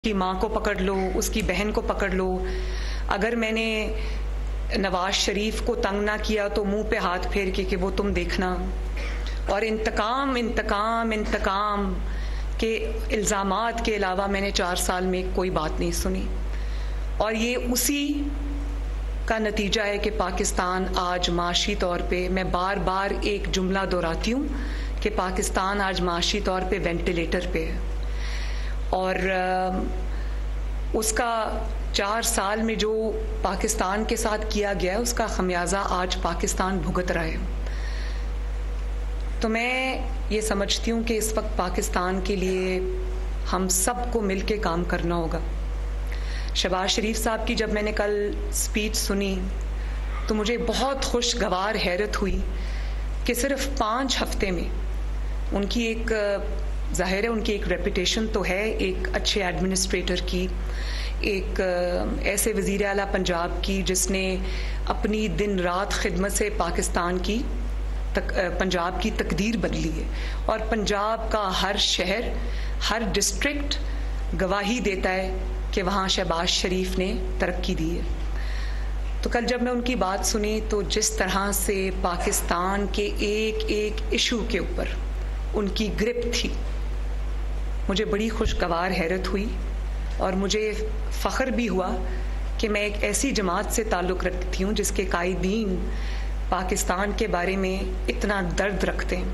की माँ को पकड़ लो, उसकी बहन को पकड़ लो। अगर मैंने नवाज शरीफ को तंग ना किया तो मुंह पे हाथ फेर के कि वो तुम देखना। और इंतकाम इंतकाम इंतकाम के इल्ज़ामात के अलावा मैंने 4 साल में कोई बात नहीं सुनी। और ये उसी का नतीजा है कि पाकिस्तान आज माशी तौर पे, मैं बार बार एक जुमला दोहराती हूँ कि पाकिस्तान आज माशी तौर पे वेंटिलेटर पे है। और उसका 4 साल में जो पाकिस्तान के साथ किया गया है उसका खमियाजा आज पाकिस्तान भुगत रहा है। तो मैं ये समझती हूँ कि इस वक्त पाकिस्तान के लिए हम सबको मिल के काम करना होगा। शहबाज शरीफ साहब की जब मैंने कल स्पीच सुनी तो मुझे बहुत खुशगवार हैरत हुई कि सिर्फ 5 हफ्ते में उनकी एक, जाहिर है उनकी एक रेपुटेशन तो है एक अच्छे एडमिनिस्ट्रेटर की, एक ऐसे वज़ीर आला पंजाब की जिसने अपनी दिन रात खिदमत से पाकिस्तान की पंजाब की तकदीर बदली है। और पंजाब का हर शहर, हर डिस्ट्रिक्ट गवाही देता है कि वहाँ शहबाज शरीफ ने तरक्की दी है। तो कल जब मैं उनकी बात सुनी तो जिस तरह से पाकिस्तान के एक एक इशू के ऊपर उनकी ग्रिप थी, मुझे बड़ी खुशगवार हैरत हुई। और मुझे फ़ख्र भी हुआ कि मैं एक ऐसी जमात से ताल्लुक़ रखती हूँ जिसके कायदीन पाकिस्तान के बारे में इतना दर्द रखते हैं।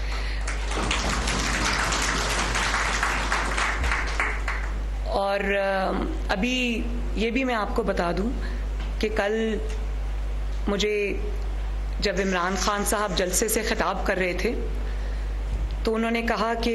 और अभी ये भी मैं आपको बता दूँ कि कल मुझे जब इमरान खान साहब जलसे से खिताब कर रहे थे तो उन्होंने कहा कि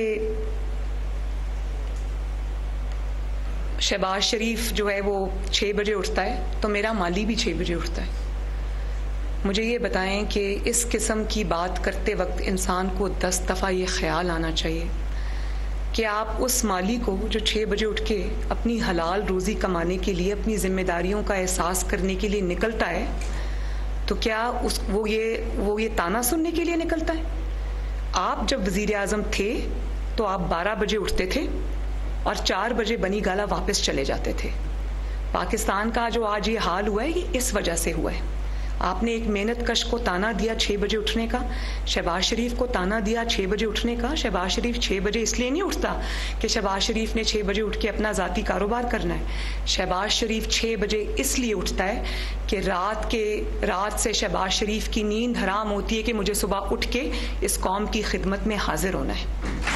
शहबाज शरीफ जो है वो 6 बजे उठता है तो मेरा माली भी 6 बजे उठता है। मुझे ये बताएं कि इस किस्म की बात करते वक्त इंसान को 10 दफ़ा ये ख्याल आना चाहिए कि आप उस माली को जो 6 बजे उठ के अपनी हलाल रोज़ी कमाने के लिए, अपनी जिम्मेदारियों का एहसास करने के लिए निकलता है, तो क्या वो ये ताना सुनने के लिए निकलता है? आप जब वज़ीर आज़म थे तो आप 12 बजे उठते थे और 4 बजे बनी गाला वापस चले जाते थे। पाकिस्तान का जो आज ये हाल हुआ है ये इस वजह से हुआ है। आपने एक मेहनत कश को ताना दिया 6 बजे उठने का, शहबाज शरीफ को ताना दिया 6 बजे उठने का। शहबाज शरीफ 6 बजे इसलिए नहीं उठता कि शहबाज शरीफ ने 6 बजे उठ के अपना ज़ाती कारोबार करना है। शहबाज शरीफ 6 बजे इसलिए उठता है कि रात से शहबाज शरीफ की नींद हराम होती है कि मुझे सुबह उठ के इस कौम की खिदमत में हाजिर होना है।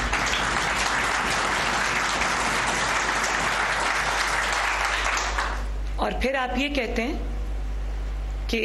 और फिर आप ये कहते हैं कि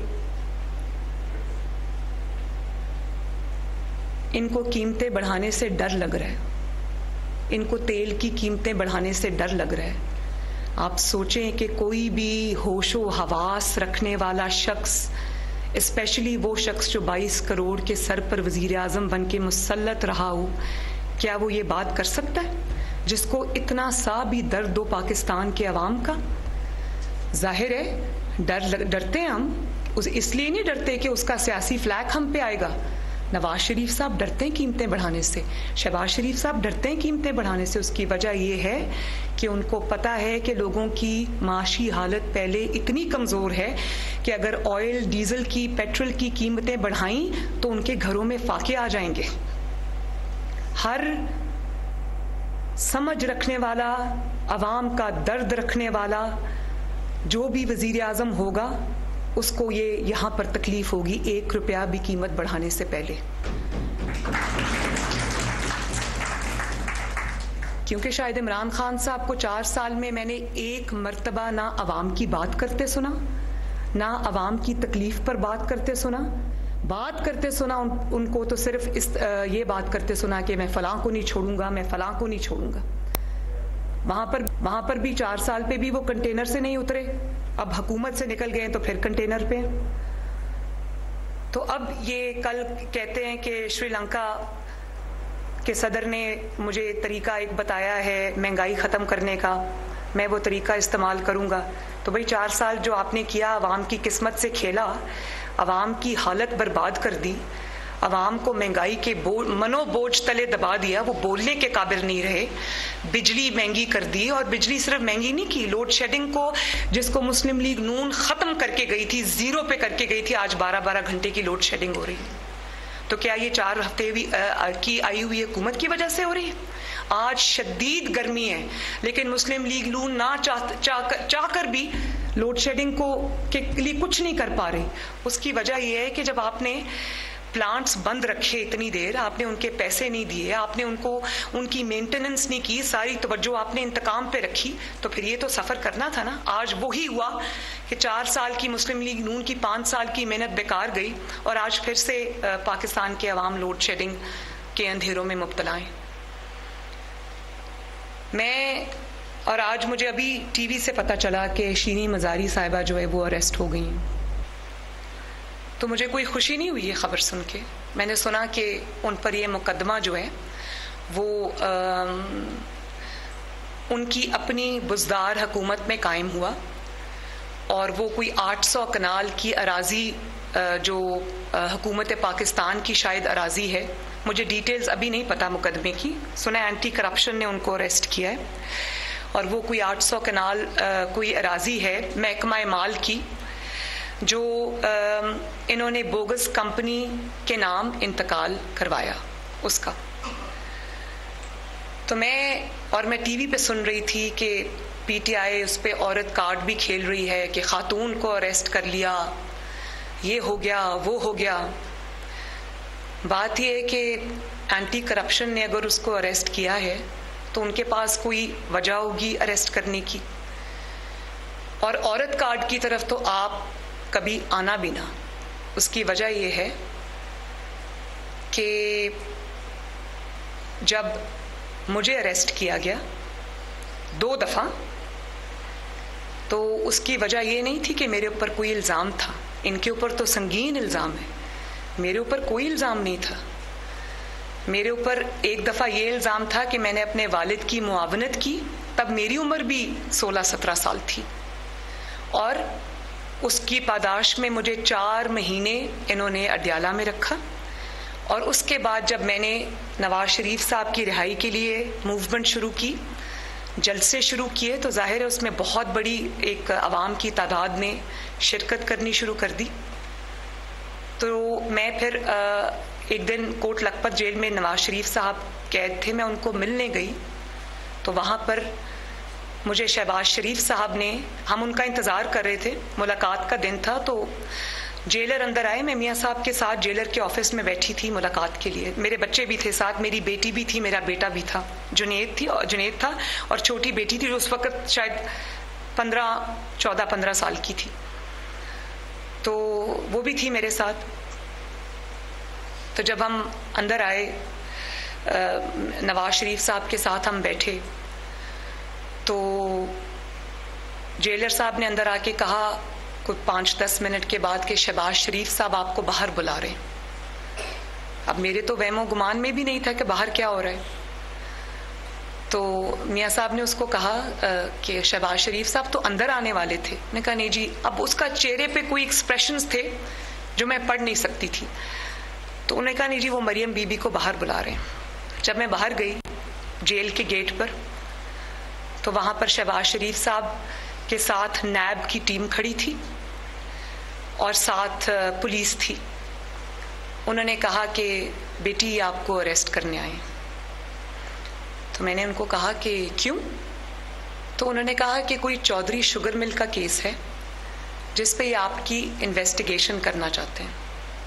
इनको कीमतें बढ़ाने से डर लग रहा है, इनको तेल की कीमतें बढ़ाने से डर लग रहा है। आप सोचें कि कोई भी होशो हवास रखने वाला शख्स, स्पेशली वो शख्स जो 22 करोड़ के सर पर वज़ीर आज़म बन के मुसल्लत रहा हो, क्या वो ये बात कर सकता है जिसको इतना सा भी दर्द हो पाकिस्तान के अवाम का? जाहिर है डरते हैं हम, इसलिए नहीं डरते कि उसका सियासी फ्लैग हम पे आएगा। नवाज शरीफ साहब डरते हैं कीमतें बढ़ाने से, शहबाज शरीफ साहब डरते हैं कीमतें बढ़ाने से। उसकी वजह यह है कि उनको पता है कि लोगों की माशी हालत पहले इतनी कमज़ोर है कि अगर ऑयल, डीजल की, पेट्रोल की कीमतें बढ़ाई तो उनके घरों में फाके आ जाएंगे। हर समझ रखने वाला, अवाम का दर्द रखने वाला जो भी वज़ीर आज़म होगा उसको ये यहाँ पर तकलीफ होगी 1 रुपया भी कीमत बढ़ाने से पहले। क्योंकि शायद इमरान खान साहब को 4 साल में मैंने एक मर्तबा ना अवाम की बात करते सुना, ना अवाम की तकलीफ पर बात करते सुना। उनको तो सिर्फ ये बात करते सुना कि मैं फलां को नहीं छोड़ूंगा, मैं फलां को नहीं छोड़ूंगा। वहां पर भी 4 साल पे भी वो कंटेनर से नहीं उतरे, अब हुकूमत से निकल गए तो फिर कंटेनर पे। तो अब ये कल कहते हैं कि श्रीलंका के सदर ने मुझे तरीका एक बताया है महंगाई ख़त्म करने का, मैं वो तरीका इस्तेमाल करूँगा। तो भाई 4 साल जो आपने किया, आवाम की किस्मत से खेला, आवाम की हालत बर्बाद कर दी, आवाम को महंगाई के मनोबोझ तले दबा दिया, वो बोलने के काबिल नहीं रहे। बिजली महंगी कर दी, और बिजली सिर्फ महंगी नहीं की, लोड शेडिंग को जिसको मुस्लिम लीग नून खत्म करके गई थी, जीरो पे करके गई थी, आज 12-12 घंटे की लोड शेडिंग हो रही है। तो क्या ये 4 हफ्ते की आई हुई हुकूमत की वजह से हो रही है? आज शदीद गर्मी है, लेकिन मुस्लिम लीग नून ना चाहकर भी लोड शेडिंग को के लिए कुछ नहीं कर पा रही। उसकी वजह यह है कि जब आपने प्लांट्स बंद रखे इतनी देर, आपने उनके पैसे नहीं दिए, आपने उनकी मेंटेनेंस नहीं की, सारी तवज्जो आपने इंतकाम पे रखी, तो फिर ये तो सफर करना था ना। आज वही हुआ कि 4 साल की मुस्लिम लीग नून की 5 साल की मेहनत बेकार गई, और आज फिर से पाकिस्तान के अवाम लोड शेडिंग के अंधेरों में मुब्तला हैं। और आज मुझे अभी टीवी से पता चला कि शीनी मजारी साहिबा जो है वो अरेस्ट हो गई हैं। तो मुझे कोई खुशी नहीं हुई ये खबर सुन के। मैंने सुना कि उन पर ये मुकदमा जो है वो उनकी अपनी बुज़दार हुकूमत में कायम हुआ, और वो कोई 800 कनाल की अराजी जो हुकूमत पाकिस्तान की शायद अराजी है, मुझे डिटेल्स अभी नहीं पता मुकदमे की। सुना एंटी करप्शन ने उनको अरेस्ट किया है, और वो कोई 800 कनाल कोई अराजी है महकमा माल की, जो इन्होंने बोगस कंपनी के नाम इंतकाल करवाया उसका। तो मैं टीवी पे सुन रही थी कि पीटीआई उस पे औरत कार्ड भी खेल रही है कि खातून को अरेस्ट कर लिया, ये हो गया वो हो गया। बात यह है कि एंटी करप्शन ने अगर उसको अरेस्ट किया है तो उनके पास कोई वजह होगी अरेस्ट करने की, और औरत कार्ड की तरफ तो आप कभी आना भी ना। उसकी वजह यह है कि जब मुझे अरेस्ट किया गया 2 दफ़ा, तो उसकी वजह यह नहीं थी कि मेरे ऊपर कोई इल्ज़ाम था। इनके ऊपर तो संगीन इल्ज़ाम है, मेरे ऊपर कोई इल्ज़ाम नहीं था। मेरे ऊपर एक दफ़ा ये इल्ज़ाम था कि मैंने अपने वालिद की मुआवनत की, तब मेरी उम्र भी 16-17 साल थी, और उसकी पादाश में मुझे 4 महीने इन्होंने अडयाला में रखा। और उसके बाद जब मैंने नवाज शरीफ साहब की रिहाई के लिए मूवमेंट शुरू की, जलसे शुरू किए, तो जाहिर है उसमें बहुत बड़ी एक आवाम की तादाद ने शिरकत करनी शुरू कर दी। तो मैं फिर एक दिन कोट लखपत जेल में नवाज शरीफ साहब कैद थे, मैं उनको मिलने गई, तो वहाँ पर मुझे शहबाज शरीफ साहब ने, हम उनका इंतज़ार कर रहे थे, मुलाकात का दिन था, तो जेलर अंदर आए। मैं मियाँ साहब के साथ जेलर के ऑफिस में बैठी थी मुलाकात के लिए। मेरे बच्चे भी थे साथ, मेरी बेटी भी थी, मेरा बेटा भी था, जुनेद था, और छोटी बेटी थी जो उस वक्त शायद 14-15 साल की थी, तो वो भी थी मेरे साथ। तो जब हम अंदर आए, नवाज शरीफ साहब के साथ हम बैठे, तो जेलर साहब ने अंदर आके कहा कुछ 5-10 मिनट के बाद कि शहबाज शरीफ साहब आपको बाहर बुला रहे हैं। अब मेरे तो वहमो गुमान में भी नहीं था कि बाहर क्या हो रहा है। तो मियाँ साहब ने उसको कहा कि शहबाज शरीफ साहब तो अंदर आने वाले थे। मैंने कहा नहीं जी। अब उसका चेहरे पे कोई एक्सप्रेशंस थे जो मैं पढ़ नहीं सकती थी, तो उन्होंने कहा नहीं जी, वो मरियम बीबी को बाहर बुला रहे हैं। जब मैं बाहर गई जेल के गेट पर, तो वहाँ पर शहबाज शरीफ साहब के साथ नैब की टीम खड़ी थी और साथ पुलिस थी। उन्होंने कहा कि बेटी आपको अरेस्ट करने आए। तो मैंने उनको कहा कि क्यों? तो उन्होंने कहा कि कोई चौधरी शुगर मिल का केस है जिस पे ये आपकी इन्वेस्टिगेशन करना चाहते हैं।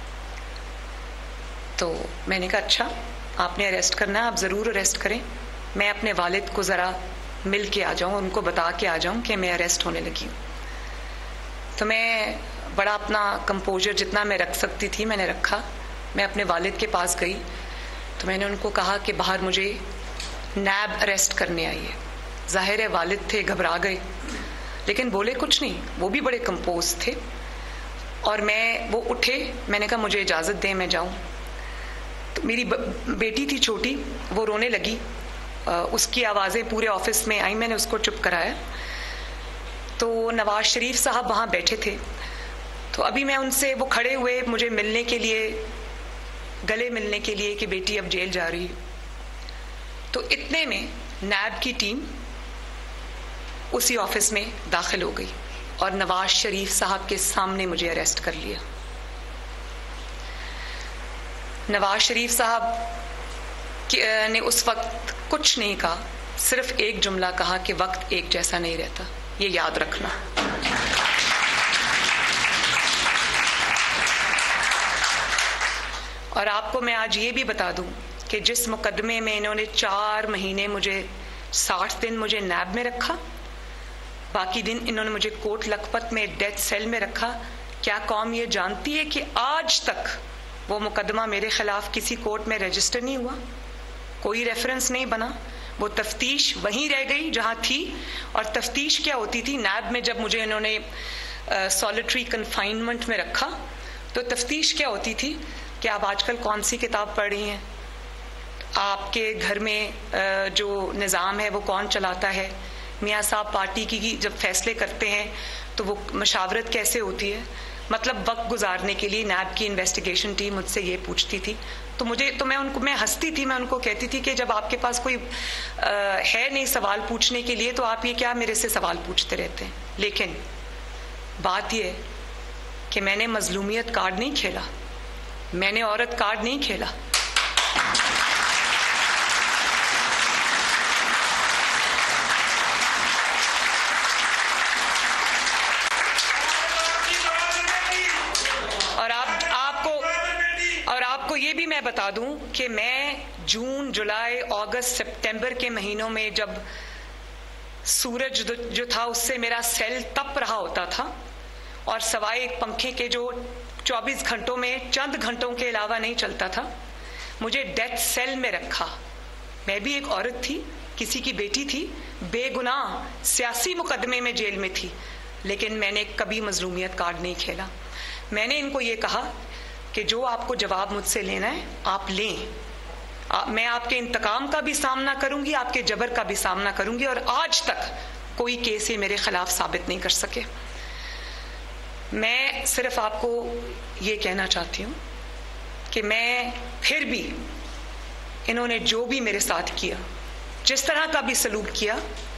तो मैंने कहा अच्छा, आपने अरेस्ट करना है, आप ज़रूर अरेस्ट करें, मैं अपने वालिद को ज़रा मिल के आ जाऊँ, उनको बता के आ जाऊँ कि मैं अरेस्ट होने लगी हूँ। तो मैं बड़ा अपना कंपोजर जितना मैं रख सकती थी मैंने रखा। मैं अपने वालिद के पास गई, तो मैंने उनको कहा कि बाहर मुझे नैब अरेस्ट करने आई है। जाहिर है वालिद थे, घबरा गए, लेकिन बोले कुछ नहीं, वो भी बड़े कंपोज थे। और वो उठे, मैंने कहा मुझे इजाज़त दें, मैं जाऊँ। तो मेरी बेटी थी छोटी, वो रोने लगी, उसकी आवाज़ें पूरे ऑफिस में आई, मैंने उसको चुप कराया। तो नवाज शरीफ साहब वहाँ बैठे थे, तो अभी मैं उनसे, वो खड़े हुए मुझे मिलने के लिए, गले मिलने के लिए कि बेटी अब जेल जा रही है। तो इतने में नैब की टीम उसी ऑफिस में दाखिल हो गई और नवाज शरीफ साहब के सामने मुझे अरेस्ट कर लिया। नवाज शरीफ साहब ने उस वक्त कुछ नहीं कहा, सिर्फ एक जुमला कहा कि वक्त एक जैसा नहीं रहता, ये याद रखना। और आपको मैं आज ये भी बता दूं कि जिस मुकदमे में इन्होंने 4 महीने मुझे 60 दिन मुझे नैब में रखा, बाकी दिन इन्होंने मुझे कोट लखपत में डेथ सेल में रखा, क्या कौम ये जानती है कि आज तक वो मुकदमा मेरे खिलाफ किसी कोर्ट में रजिस्टर नहीं हुआ, कोई रेफरेंस नहीं बना, वो तफ्तीश वहीं रह गई जहां थी। और तफ्तीश क्या होती थी, नैब में जब मुझे इन्होंने सॉलिटरी कन्फाइनमेंट में रखा तो तफ्तीश क्या होती थी कि आप आजकल कौन सी किताब पढ़ रही हैं, आपके घर में जो निज़ाम है वो कौन चलाता है, मियाँ साहब पार्टी की जब फैसले करते हैं तो वो मशावरत कैसे होती है। मतलब वक्त गुजारने के लिए नैब की इन्वेस्टिगेशन टीम मुझसे ये पूछती थी, तो मैं हंसती थी, मैं उनको कहती थी कि जब आपके पास कोई है नहीं सवाल पूछने के लिए तो आप ये क्या मेरे से सवाल पूछते रहते हैं। लेकिन बात ये कि मैंने मजलूमियत कार्ड नहीं खेला, मैंने औरत कार्ड नहीं खेला। और आपको ये भी मैं बता दूं कि मैं जून, जुलाई, अगस्त, सितंबर के महीनों में जब सूरज जो था उससे मेरा सेल तप रहा होता था और सवाए एक पंखे के जो 24 घंटों में चंद घंटों के अलावा नहीं चलता था, मुझे डेथ सेल में रखा। मैं भी एक औरत थी, किसी की बेटी थी, बेगुनाह सियासी मुकदमे में जेल में थी, लेकिन मैंने कभी मजलूमियत कार्ड नहीं खेला। मैंने इनको ये कहा कि जो आपको जवाब मुझसे लेना है आप लें, मैं आपके इंतकाम का भी सामना करूंगी, आपके जबर का भी सामना करूंगी, और आज तक कोई केस ये मेरे खिलाफ साबित नहीं कर सके। मैं सिर्फ आपको ये कहना चाहती हूँ कि मैं फिर भी, इन्होंने जो भी मेरे साथ किया, जिस तरह का भी सलूक किया,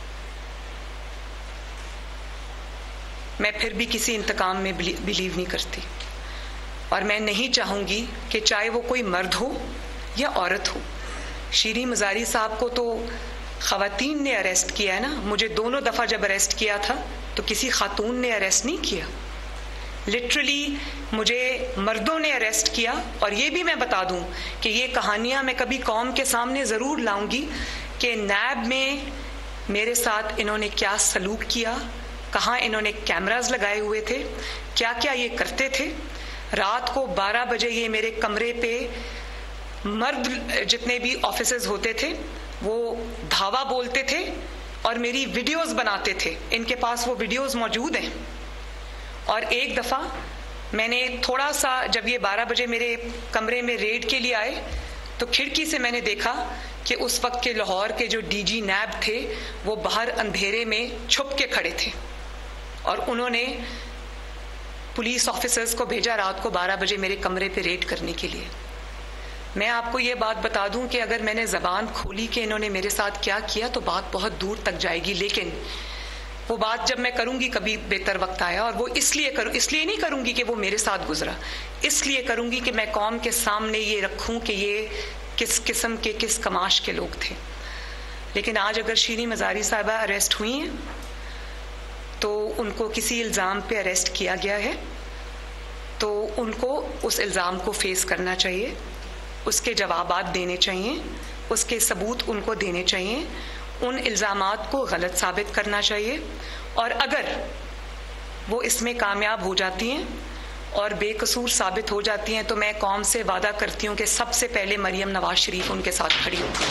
मैं फिर भी किसी इंतकाम में बिलीव नहीं करती। और मैं नहीं चाहूंगी कि चाहे वो कोई मर्द हो या औरत हो। शीरीन मज़ारी साहब को तो ख़वातीन ने अरेस्ट किया है ना, मुझे दोनों दफ़ा जब अरेस्ट किया था तो किसी खातून ने अरेस्ट नहीं किया, लिटरली मुझे मर्दों ने अरेस्ट किया। और ये भी मैं बता दूं कि ये कहानियां मैं कभी कौम के सामने ज़रूर लाऊंगी कि नैब में मेरे साथ इन्होंने क्या सलूक किया, कहाँ इन्होंने कैमरास लगाए हुए थे, क्या क्या ये करते थे। रात को 12 बजे ये मेरे कमरे पे मर्द जितने भी ऑफिसर्स होते थे वो धावा बोलते थे और मेरी वीडियोस बनाते थे, इनके पास वो वीडियोस मौजूद हैं। और एक दफ़ा मैंने थोड़ा सा, जब ये 12 बजे मेरे कमरे में रेड के लिए आए तो खिड़की से मैंने देखा कि उस वक्त के लाहौर के जो डीजी नैब थे वो बाहर अंधेरे में छुप के खड़े थे और उन्होंने पुलिस ऑफिसर्स को भेजा रात को 12 बजे मेरे कमरे पे रेड करने के लिए। मैं आपको ये बात बता दूं कि अगर मैंने ज़बान खोली कि इन्होंने मेरे साथ क्या किया तो बात बहुत दूर तक जाएगी, लेकिन वो बात जब मैं करूंगी कभी बेहतर वक्त आया, और वो इसलिए नहीं करूंगी कि वो मेरे साथ गुजरा, इसलिए करूंगी कि मैं कौम के सामने ये रखूं कि ये किस किस्म के, किस कमाश के लोग थे। लेकिन आज अगर शीरीन मज़ारी साहिबा अरेस्ट हुई हैं तो उनको किसी इल्ज़ाम पे अरेस्ट किया गया है तो उनको उस इल्ज़ाम को फेस करना चाहिए, उसके जवाबात देने चाहिए, उसके सबूत उनको देने चाहिए, उन इल्ज़ामात को गलत साबित करना चाहिए। और अगर वो इसमें कामयाब हो जाती हैं और बेकसूर साबित हो जाती हैं तो मैं कौम से वादा करती हूँ कि सबसे पहले मरियम नवाज शरीफ उनके साथ खड़ी होगी।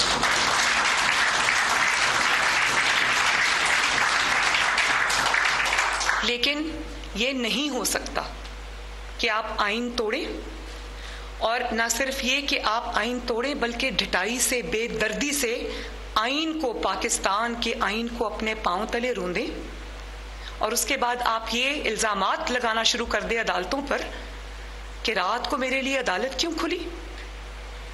लेकिन ये नहीं हो सकता कि आप आइन तोड़ें, और ना सिर्फ ये कि आप आइन तोड़ें बल्कि ढिठाई से, बेदर्दी से आइन को, पाकिस्तान के आइन को अपने पांव तले रोंदें, और उसके बाद आप ये इल्ज़ामात लगाना शुरू कर दें अदालतों पर कि रात को मेरे लिए अदालत क्यों खुली,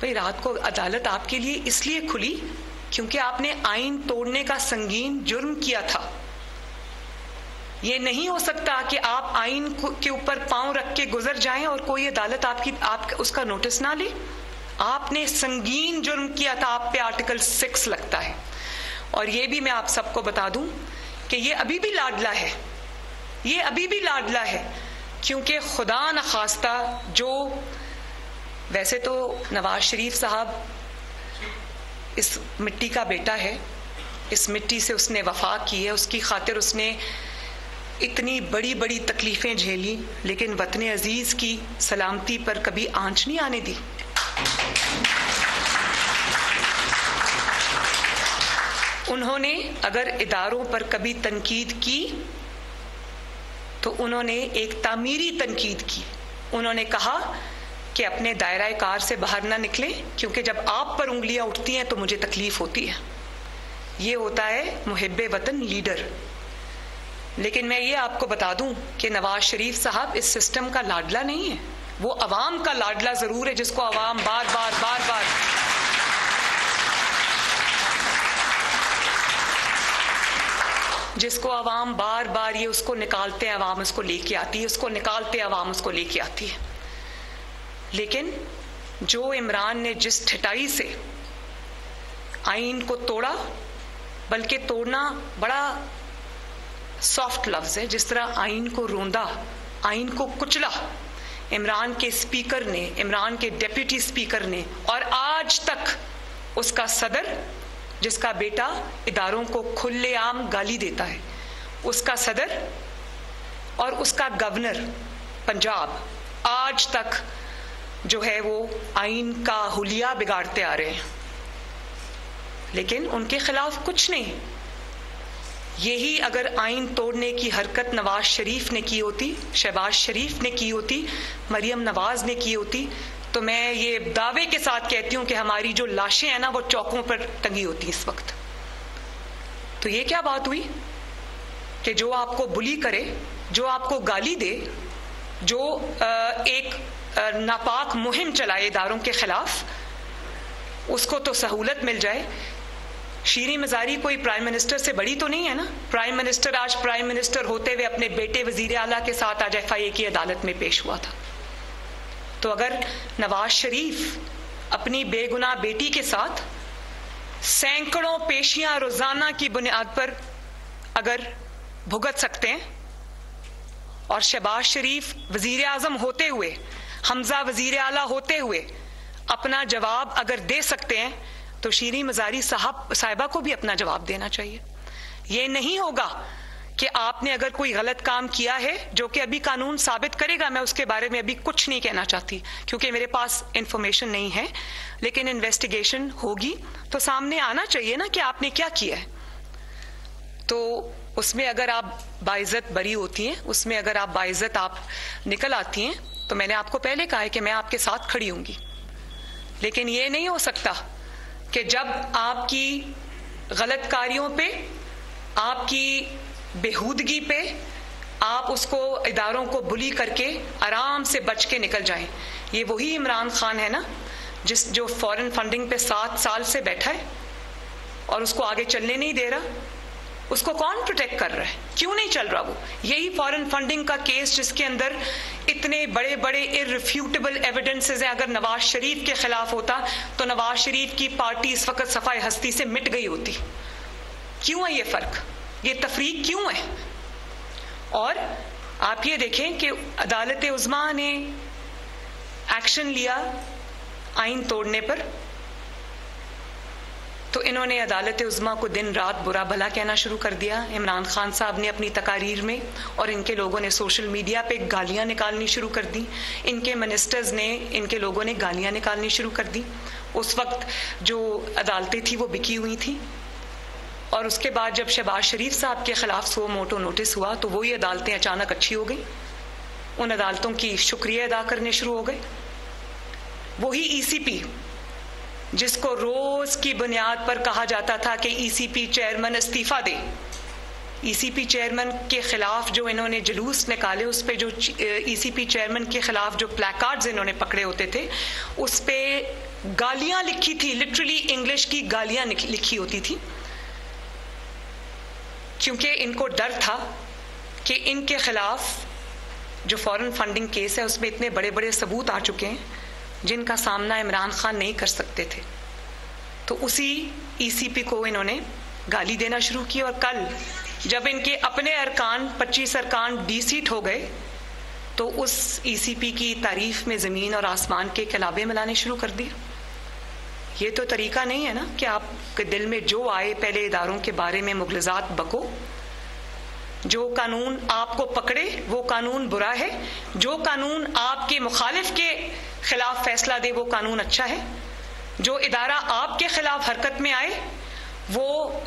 भाई रात को अदालत आपके लिए इसलिए खुली क्योंकि आपने आइन तोड़ने का संगीन जुर्म किया था। ये नहीं हो सकता कि आप आइन के ऊपर पांव रख के गुजर जाएं और कोई अदालत आप उसका नोटिस ना ले। आपने संगीन जुर्म किया था, आप पे आर्टिकल 6 लगता है। और ये भी मैं आप सबको बता दूं कि ये अभी भी लाडला है, ये अभी भी लाडला है, क्योंकि खुदा न खास्ता जो, वैसे तो नवाज शरीफ साहब इस मिट्टी का बेटा है, इस मिट्टी से उसने वफा की है, उसकी खातिर उसने इतनी बड़ी बड़ी तकलीफें झेली, लेकिन वतन अजीज की सलामती पर कभी आंच नहीं आने दी। उन्होंने अगर इदारों पर कभी तनकीद की तो उन्होंने एक तामीरी तनकीद की। उन्होंने कहा कि अपने दायरा कार से बाहर ना निकले, क्योंकि जब आप पर उंगलियां उठती हैं तो मुझे तकलीफ होती है। ये होता है मुहिब्बे वतन लीडर। लेकिन मैं ये आपको बता दूं कि नवाज शरीफ साहब इस सिस्टम का लाडला नहीं है, वो अवाम का लाडला जरूर है, जिसको अवाम बार बार जिसको अवाम बार बार ये उसको निकालते हैं, अवाम उसको लेके आती है, उसको निकालते हैं, अवाम उसको लेके आती है। लेकिन जो इमरान ने जिस ठिठाई से आइन को तोड़ा, बल्कि तोड़ना बड़ा सॉफ्ट लफ्ज है, जिस तरह आइन को रोंदा, आइन को कुचला इमरान के स्पीकर ने, इमरान के डेप्यूटी स्पीकर ने, और आज तक उसका सदर, जिसका बेटा इदारों को खुलेआम गाली देता है, उसका सदर और उसका गवर्नर पंजाब आज तक जो है वो आइन का हुलिया बिगाड़ते आ रहे हैं, लेकिन उनके खिलाफ कुछ नहीं। यही अगर आइन तोड़ने की हरकत नवाज शरीफ ने की होती, शहबाज शरीफ ने की होती, मरियम नवाज ने की होती, तो मैं ये दावे के साथ कहती हूं कि हमारी जो लाशें हैं ना वो चौकों पर टंगी होती इस वक्त। तो ये क्या बात हुई कि जो आपको बुली करे, जो आपको गाली दे, जो एक नापाक मुहिम चलाए इदारों के खिलाफ, उसको तो सहूलत मिल जाए। शीरी मजारी कोई प्राइम मिनिस्टर से बड़ी तो नहीं है ना। प्राइम मिनिस्टर आज प्राइम मिनिस्टर होते हुए अपने बेटे वजीर आला के साथ आज FIA की अदालत में पेश हुआ था। तो अगर नवाज शरीफ अपनी बेगुनाह बेटी के साथ सैकड़ों पेशियां रोजाना की बुनियाद पर अगर भुगत सकते हैं, और शहबाज शरीफ वजीर आजम होते हुए, हमजा वजीर आला होते हुए अपना जवाब अगर दे सकते हैं, तो शीरी मजारी साहिबा को भी अपना जवाब देना चाहिए। ये नहीं होगा कि आपने अगर कोई गलत काम किया है, जो कि अभी कानून साबित करेगा, मैं उसके बारे में अभी कुछ नहीं कहना चाहती क्योंकि मेरे पास इंफॉर्मेशन नहीं है, लेकिन इन्वेस्टिगेशन होगी तो सामने आना चाहिए ना कि आपने क्या किया है। तो उसमें अगर आप बाइज्जत बरी होती हैं, उसमें अगर आप बाइज्जत आप निकल आती हैं, तो मैंने आपको पहले कहा है कि मैं आपके साथ खड़ी होंगी। लेकिन ये नहीं हो सकता कि जब आपकी गलत कार्यों पे, आपकी बेहूदगी पे आप उसको इदारों को बुली करके आराम से बच के निकल जाएं। ये वही इमरान खान है ना जो फॉरेन फंडिंग पे 7 साल से बैठा है और उसको आगे चलने नहीं दे रहा। उसको कौन प्रोटेक्ट कर रहा है? क्यों नहीं चल रहा वो? यही फॉरेन फंडिंग का केस जिसके अंदर इतने बड़े बड़े इररिफ्यूटेबल एविडेंसेस हैं, अगर नवाज शरीफ के खिलाफ होता तो नवाज शरीफ की पार्टी इस वक्त सफाई हस्ती से मिट गई होती। क्यों है ये फर्क, ये तफरीक क्यों है? और आप ये देखें कि अदालत उज़्मा ने एक्शन लिया आइन तोड़ने पर, तो इन्होंने अदालत उज़्मा को दिन रात बुरा भला कहना शुरू कर दिया। इमरान खान साहब ने अपनी तकारीर में, और इनके लोगों ने सोशल मीडिया पे गालियां निकालनी शुरू कर दी। इनके मिनिस्टर्स ने, इनके लोगों ने गालियां निकालनी शुरू कर दी। उस वक्त जो अदालतें थी वो बिकी हुई थी, और उसके बाद जब शहबाज शरीफ साहब के खिलाफ सो मोटो नोटिस हुआ तो वही अदालतें अचानक अच्छी हो गई। उन अदालतों की शुक्रिया अदा करने शुरू हो गए। वही ECP जिसको रोज की बुनियाद पर कहा जाता था कि ECP चेयरमैन इस्तीफा दे, ECP चेयरमैन के खिलाफ जो इन्होंने जुलूस निकाले, उस पे जो ECP चेयरमैन के खिलाफ जो प्लैकार्ड्स इन्होंने पकड़े होते थे, उस पे गालियां लिखी थी, लिटरली इंग्लिश की गालियां लिखी होती थी, क्योंकि इनको डर था कि इनके खिलाफ जो फॉरेन फंडिंग केस है उसमें इतने बड़े बड़े सबूत आ चुके हैं जिनका सामना इमरान खान नहीं कर सकते थे। तो उसी ईसीपी को इन्होंने गाली देना शुरू की, और कल जब इनके अपने अरकान 25 अरकान डीसीट हो गए तो उस ईसीपी की तारीफ में ज़मीन और आसमान के कलाबे मिलाने शुरू कर दिए। ये तो तरीका नहीं है ना कि आपके दिल में जो आए पहले इदारों के बारे में मुगलजात बको। जो कानून आपको पकड़े वो कानून बुरा है, जो कानून आपके मुखालिफ के खिलाफ फैसला दे वो कानून अच्छा है। जो इदारा आपके खिलाफ हरकत में आए वो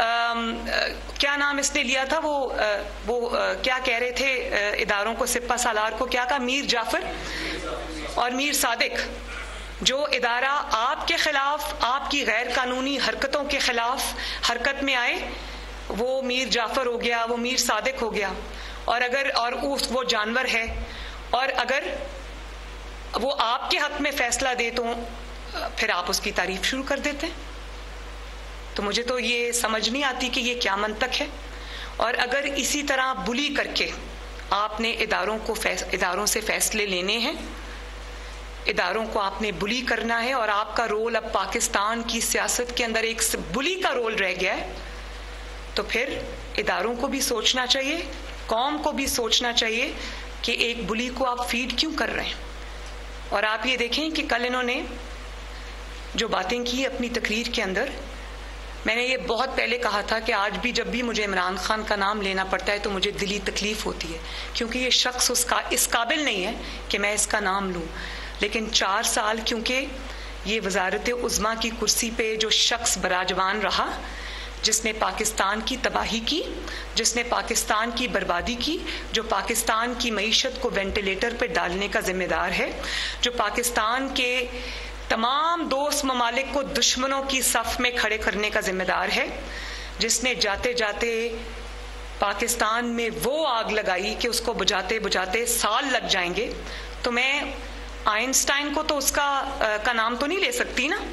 क्या नाम इसने लिया था, वो क्या कह रहे थे इदारों को, सिपा सालार को क्या कहा, मीर जाफर और मीर सादिक। जो इदारा आपके खिलाफ आपकी गैर कानूनी हरकतों के खिलाफ हरकत में आए वो मीर जाफर हो गया, वो मीर सादिक हो गया। और अगर वो जानवर है, और अगर वो आपके हक में फैसला दे तो फिर आप उसकी तारीफ शुरू कर देते हैं। तो मुझे तो ये समझ नहीं आती कि ये क्या मंतक है। और अगर इसी तरह बुली करके आपने इदारों से फैसले लेने हैं, इदारों को आपने बुली करना है, और आपका रोल अब पाकिस्तान की सियासत के अंदर एक बुली का रोल रह गया है, तो फिर इदारों को भी सोचना चाहिए, कौम को भी सोचना चाहिए कि एक बुली को आप फीड क्यों कर रहे हैं। और आप ये देखें कि कल इन्होंने जो बातें की अपनी तकरीर के अंदर, मैंने ये बहुत पहले कहा था कि आज भी जब भी मुझे इमरान खान का नाम लेना पड़ता है तो मुझे दिली तकलीफ होती है, क्योंकि ये शख्स इस काबिल नहीं है कि मैं इसका नाम लूँ। लेकिन 4 साल क्योंकि ये वजारत उज़्मा की कुर्सी पे जो शख्स बराजवान रहा, जिसने पाकिस्तान की तबाही की, जिसने पाकिस्तान की बर्बादी की, जो पाकिस्तान की मईशत को वेंटिलेटर पे डालने का जिम्मेदार है, जो पाकिस्तान के तमाम दोस्त ममालिक को दुश्मनों की सफ में खड़े करने का जिम्मेदार है, जिसने जाते जाते पाकिस्तान में वो आग लगाई कि उसको बुझाते बुझाते साल लग जाएंगे। तो मैं आइंस्टाइन को तो उसका नाम तो नहीं ले सकती ना,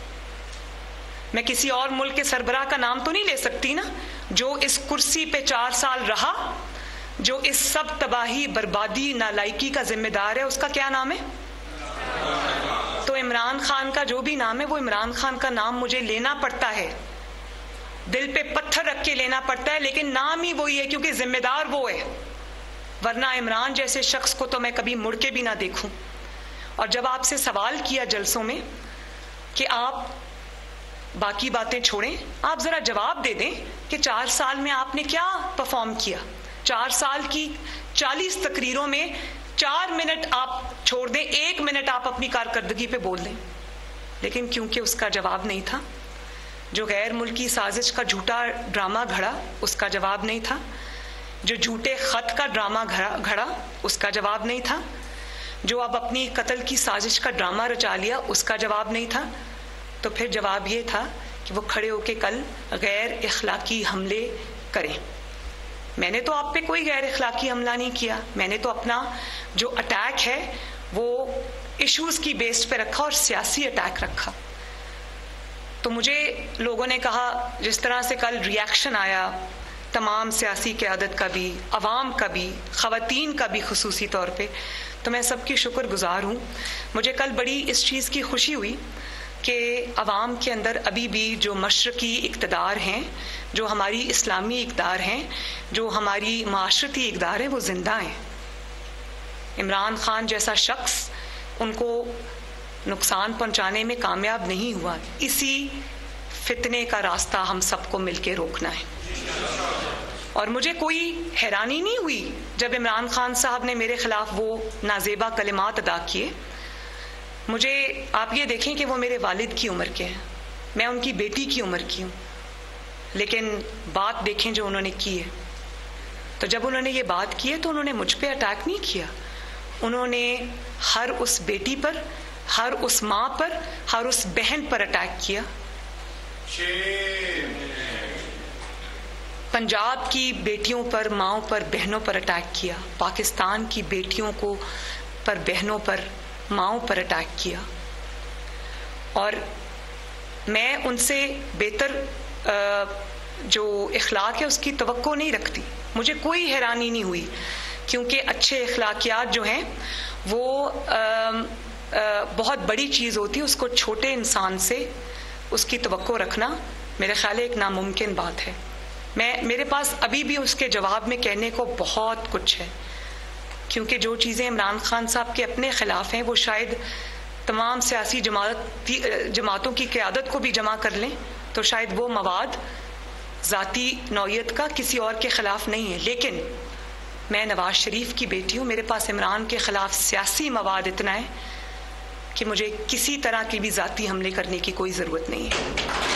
मैं किसी और मुल्क के सरबराह का नाम तो नहीं ले सकती ना। जो इस कुर्सी पे 4 साल रहा, जो इस सब तबाही बर्बादी नालायकी का जिम्मेदार है, उसका क्या नाम है? तो इमरान खान का जो भी नाम है वो इमरान खान का नाम मुझे लेना पड़ता है, दिल पे पत्थर रख के लेना पड़ता है, लेकिन नाम ही वही है क्योंकि जिम्मेदार वो है। वरना इमरान जैसे शख्स को तो मैं कभी मुड़ के भी ना देखूं। और जब आपसे सवाल किया जलसों में कि आप बाकी बातें छोड़ें, आप जरा जवाब दे दें कि 4 साल में आपने क्या परफॉर्म किया। 4 साल की 40 तकरीरों में 4 मिनट आप छोड़ दें, 1 मिनट आप अपनी कारकर्दगी पे बोल दें, लेकिन क्योंकि उसका जवाब नहीं था। जो गैर मुल्की साजिश का झूठा ड्रामा घड़ा, उसका जवाब नहीं था। जो झूठे खत का ड्रामा घड़ा, उसका जवाब नहीं था। जो अब अपनी कत्ल की साजिश का ड्रामा रचा लिया, उसका जवाब नहीं था। तो फिर जवाब ये था कि वो खड़े होके कल गैर इखलाकी हमले करें। मैंने तो आप पे कोई गैर इखलाकी हमला नहीं किया, मैंने तो अपना जो अटैक है वो इश्यूज की बेस पे रखा और सियासी अटैक रखा। तो मुझे लोगों ने कहा, जिस तरह से कल रिएक्शन आया तमाम सियासी क़यादत का भी, अवाम का भी, ख़वातीन का भी खुसूसी तौर पे, तो मैं सबकी शुक्रगुजार हूँ। मुझे कल बड़ी इस चीज़ की खुशी हुई कि अवाम के अंदर अभी भी जो मशरकी इक़्तिदार हैं, जो हमारी इस्लामी इक़्तिदार हैं, जो हमारी माशरती इक़्तिदार हैं, वो ज़िंदा हैं। इमरान खान जैसा शख्स उनको नुकसान पहुंचाने में कामयाब नहीं हुआ। इसी फितने का रास्ता हम सबको मिलकर रोकना है। और मुझे कोई हैरानी नहीं हुई जब इमरान खान साहब ने मेरे खिलाफ वो नाजेबा कलिमात अदा किए। मुझे आप ये देखें कि वो मेरे वालिद की उम्र के हैं, मैं उनकी बेटी की उम्र की हूँ, लेकिन बात देखें जो उन्होंने की है। तो जब उन्होंने ये बात की है तो उन्होंने मुझ पे अटैक नहीं किया, उन्होंने हर उस बेटी पर, हर उस माँ पर, हर उस बहन पर अटैक किया। पंजाब की बेटियों पर, माँओं पर, बहनों पर अटैक किया, पाकिस्तान की बेटियों को पर, बहनों पर, माँओं पर अटैक किया। और मैं उनसे बेहतर जो इखलाक है उसकी तवक्को नहीं रखती। मुझे कोई हैरानी नहीं हुई, क्योंकि अच्छे इखलाकियात जो हैं वो बहुत बड़ी चीज़ होती है। उसको छोटे इंसान से उसकी तवक्को रखना मेरे ख्याल है एक नामुमकिन बात है। मेरे पास अभी भी उसके जवाब में कहने को बहुत कुछ है, क्योंकि जो चीज़ें इमरान खान साहब के अपने ख़िलाफ़ हैं वो शायद तमाम सियासी जमातों की क़यादत को भी जमा कर लें तो शायद वो मवाद ज़ाती नौयत का किसी और के ख़िलाफ़ नहीं है। लेकिन मैं नवाज शरीफ की बेटी हूँ, मेरे पास इमरान के ख़िलाफ़ सियासी मवाद इतना है कि मुझे किसी तरह की भी ज़ाती हमले करने की कोई ज़रूरत नहीं है।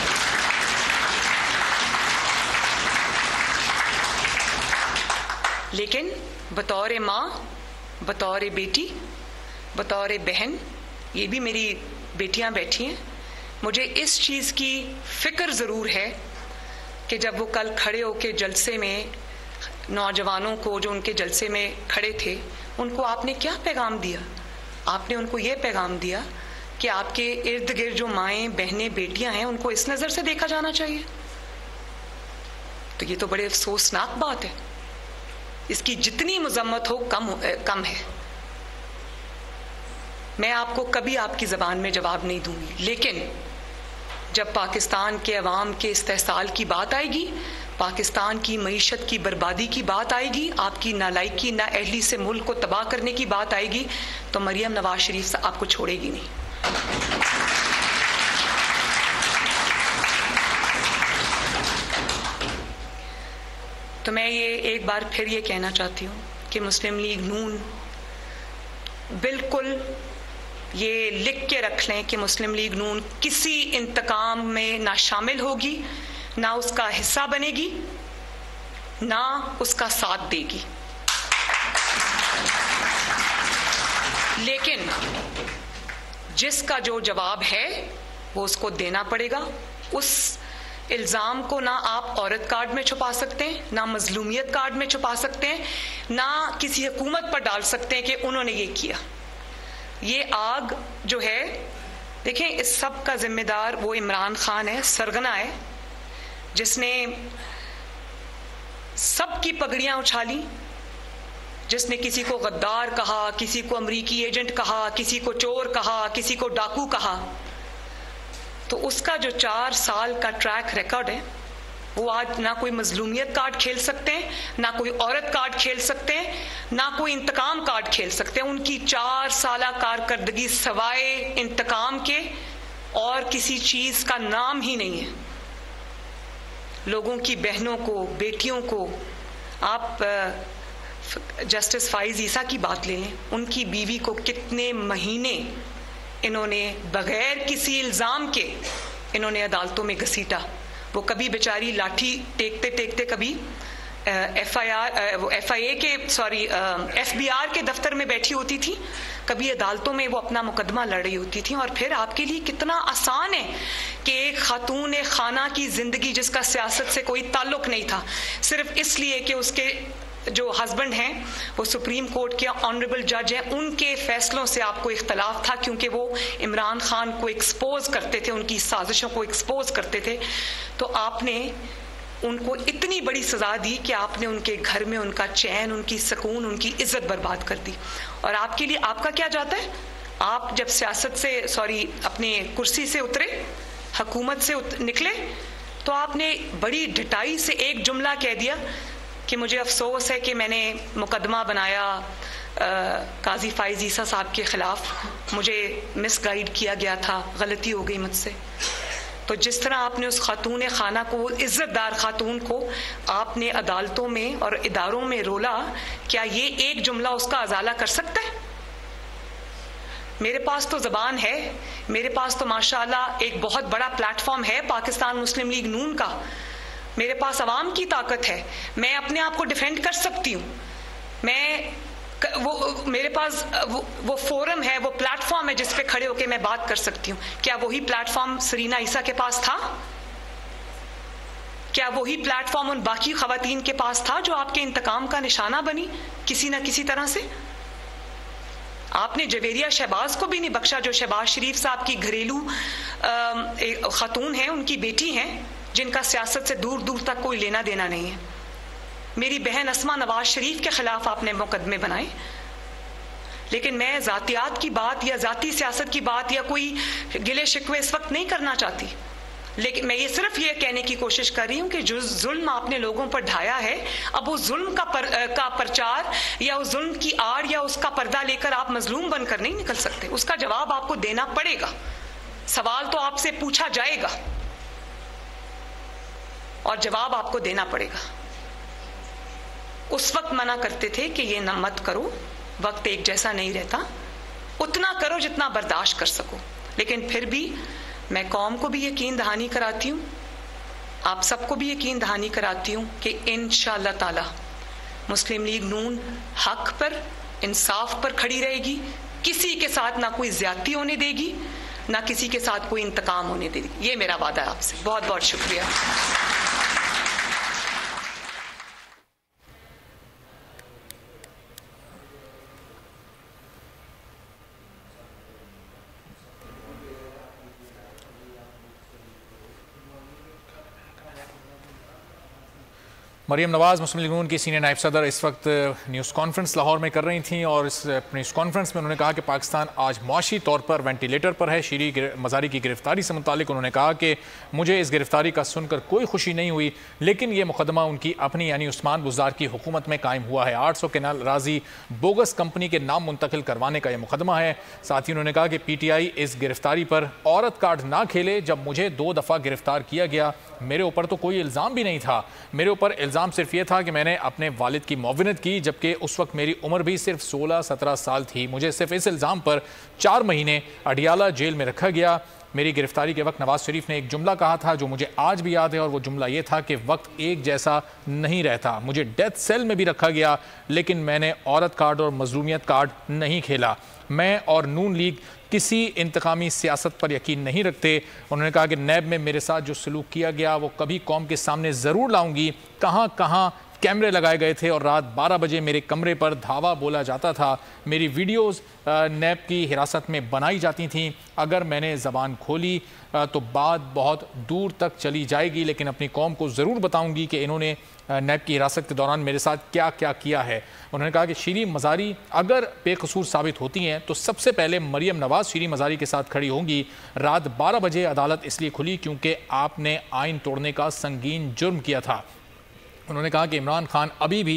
लेकिन बतौर माँ, बतौर बेटी, बतौर बहन, ये भी मेरी बेटियां बैठी हैं, मुझे इस चीज़ की फ़िक्र ज़रूर है कि जब वो कल खड़े होके जलसे में नौजवानों को जो उनके जलसे में खड़े थे उनको आपने क्या पैगाम दिया? आपने उनको ये पैगाम दिया कि आपके इर्द गिर्द जो माएँ, बहनें, बेटियां हैं उनको इस नज़र से देखा जाना चाहिए। तो ये तो बड़े अफसोसनाक बात है। इसकी जितनी मजम्मत हो कम है। मैं आपको कभी आपकी ज़बान में जवाब नहीं दूंगी, लेकिन जब पाकिस्तान के अवाम के इस्तेहसाल की बात आएगी, पाकिस्तान की मईशत की बर्बादी की बात आएगी, आपकी नालायकी, नाअहली से मुल्क को तबाह करने की बात आएगी, तो मरियम नवाज शरीफ आपको छोड़ेगी नहीं। तो मैं ये एक बार फिर ये कहना चाहती हूँ कि मुस्लिम लीग नून, बिल्कुल ये लिख के रख लें कि मुस्लिम लीग नून किसी इंतकाम में ना शामिल होगी, ना उसका हिस्सा बनेगी, ना उसका साथ देगी। लेकिन जिसका जो जवाब है वो उसको देना पड़ेगा। उस इल्ज़ाम को ना आप औरत कार्ड में छुपा सकते हैं, ना मजलूमियत कार्ड में छुपा सकते हैं, ना किसी हुकूमत पर डाल सकते हैं कि उन्होंने ये किया। ये आग जो है, देखें, इस सब का जिम्मेदार वो इमरान खान है, सरगना है, जिसने सबकी पगड़ियां उछाली, जिसने किसी को गद्दार कहा, किसी को अमरीकी एजेंट कहा, किसी को चोर कहा, किसी को डाकू कहा। तो उसका जो 4 साल का ट्रैक रिकॉर्ड है, वो आज ना कोई मजलूमियत कार्ड खेल सकते हैं, ना कोई औरत कार्ड खेल सकते हैं, ना कोई इंतकाम कार्ड खेल सकते हैं। उनकी 4 साला कारकर्दगी सवाए इंतकाम के और किसी चीज का नाम ही नहीं है। लोगों की बहनों को, बेटियों को, आप जस्टिस फाइज ईसा की बात ले लें, उनकी बीवी को कितने महीने इन्होंने बगैर किसी इल्ज़ाम के इन्होंने अदालतों में घसीटा। वो कभी बेचारी लाठी टेकते टेकते कभी FBI के दफ्तर में बैठी होती थी, कभी अदालतों में वो अपना मुकदमा लड़ रही होती थी। और फिर आपके लिए कितना आसान है कि एक खातून खाना की जिंदगी जिसका सियासत से कोई ताल्लुक नहीं था, सिर्फ इसलिए कि उसके जो हस्बैंड हैं वो सुप्रीम कोर्ट के ऑनरेबल जज हैं, उनके फैसलों से आपको इख्तलाफ था क्योंकि वो इमरान खान को एक्सपोज करते थे, उनकी साजिशों को एक्सपोज करते थे। तो आपने उनको इतनी बड़ी सजा दी कि आपने उनके घर में उनका चैन, उनकी सुकून, उनकी इज्जत बर्बाद कर दी। और आपके लिए आपका क्या जाता है? आप जब सियासत से अपने कुर्सी से उतरे, हुकूमत से निकले, तो आपने बड़ी ढिठाई से एक जुमला कह दिया कि मुझे अफसोस है कि मैंने मुकदमा बनाया काजी फाइज ईसा साहब के खिलाफ, मुझे मिसगाइड किया गया था, गलती हो गई मुझसे। तो जिस तरह आपने उस खातून खाना को, इज्जतदार खातून को आपने अदालतों में और इदारों में रोला, क्या ये एक जुमला उसका अजाला कर सकता है? मेरे पास तो ज़बान है, मेरे पास तो माशाअल्लाह एक बहुत बड़ा प्लेटफॉर्म है पाकिस्तान मुस्लिम लीग नून का, मेरे पास अवाम की ताकत है, मैं अपने आप को डिफेंड कर सकती हूँ। मेरे पास वो फोरम है, वो प्लेटफॉर्म है जिस पे खड़े होकर मैं बात कर सकती हूँ। क्या वही प्लेटफॉर्म सरीना ईसा के पास था? क्या वही प्लेटफॉर्म उन बाकी खवातीन के पास था जो आपके इंतकाम का निशाना बनी किसी ना किसी तरह से? आपने जवेरिया शहबाज को भी नहीं बख्शा, जो शहबाज शरीफ साहब की घरेलू खातून है, उनकी बेटी हैं, जिनका सियासत से दूर दूर तक कोई लेना देना नहीं है। मेरी बहन अस्मा नवाज शरीफ के खिलाफ आपने मुकदमे बनाए। लेकिन मैं जातियात की बात या जाती सियासत की बात या कोई गिले शिकवे इस वक्त नहीं करना चाहती, लेकिन मैं ये सिर्फ ये कहने की कोशिश कर रही हूँ कि जो जुल्म आपने लोगों पर ढाया है, अब उस जुल्म का प्रचार या उस जुल्म की आड़ या उसका पर्दा लेकर आप मजलूम बनकर नहीं निकल सकते। उसका जवाब आपको देना पड़ेगा। सवाल तो आपसे पूछा जाएगा और जवाब आपको देना पड़ेगा। उस वक्त मना करते थे कि ये ना मत करो, वक्त एक जैसा नहीं रहता, उतना करो जितना बर्दाश्त कर सको। लेकिन फिर भी मैं कौम को भी यकीन दहानी कराती हूँ, आप सबको भी यकीन दहानी कराती हूँ कि इंशाअल्लाह ताला मुस्लिम लीग नून हक पर, इंसाफ पर खड़ी रहेगी। किसी के साथ ना कोई ज्यादती होने देगी, ना किसी के साथ कोई इंतकाम होने देगी। ये मेरा वादा है आपसे। बहुत बहुत शुक्रिया। मरियम नवाज़ मुस्लिम लीग नून की सीनियर नायब सदर इस वक्त न्यूज़ कॉन्फ्रेंस लाहौर में कर रही थीं और इस न्यूज़ कॉन्फ्रेंस में उन्होंने कहा कि पाकिस्तान आज मुआशी तौर पर वेंटिलेटर पर है। शीरी मज़ारी की गिरफ्तारी से मुतालिक उन्होंने कहा कि मुझे इस गिरफ्तारी का सुनकर कोई खुशी नहीं हुई, लेकिन ये मुकदमा उनकी अपनी यानी उस्मान बुज़दार की हुकूमत में कायम हुआ है। 800 केनाल राजी बोगस कंपनी के नाम मुंतकिल करवाने का यह मुकदमा है। साथ ही उन्होंने कहा कि PTI इस गिरफ्तारी पर औरत कार्ड ना खेले। जब मुझे 2 दफ़ा गिरफ्तार किया गया, मेरे ऊपर तो कोई इल्ज़ाम भी नहीं था। मेरे ऊपर इल्ज़ाम सिर्फ ये था कि मैंने अपने वालिद की मुआवनत की, जबकि उस वक्त मेरी उम्र भी सिर्फ 16-17 साल थी। मुझे सिर्फ इस इल्ज़ाम पर 4 महीने अडियाला जेल में रखा गया। मेरी गिरफ्तारी के वक्त नवाज शरीफ ने एक जुमला कहा था जो मुझे आज भी याद है, और वो जुमला ये था कि वक्त एक जैसा नहीं रहता। मुझे डेथ सेल में भी रखा गया, लेकिन मैंने औरत कार्ड और मजलूमियत कार्ड नहीं खेला। मैं और नून लीग किसी इंतकामी सियासत पर यकीन नहीं रखते। उन्होंने कहा कि नैब में मेरे साथ जो सलूक किया गया वो कभी कौम के सामने ज़रूर लाऊंगी। कहाँ कहाँ कैमरे लगाए गए थे और रात 12 बजे मेरे कमरे पर धावा बोला जाता था। मेरी वीडियोस नैब की हिरासत में बनाई जाती थीं। अगर मैंने ज़बान खोली तो बात बहुत दूर तक चली जाएगी, लेकिन अपनी कौम को ज़रूर बताऊंगी कि इन्होंने नैब की हिरासत के दौरान मेरे साथ क्या क्या किया है। उन्होंने कहा कि शीरी मज़ारी अगर बेकसूर साबित होती हैं तो सबसे पहले मरियम नवाज़ शीरी मज़ारी के साथ खड़ी होंगी। रात 12 बजे अदालत इसलिए खुली क्योंकि आपने आइन तोड़ने का संगीन जुर्म किया था। उन्होंने कहा कि इमरान खान अभी भी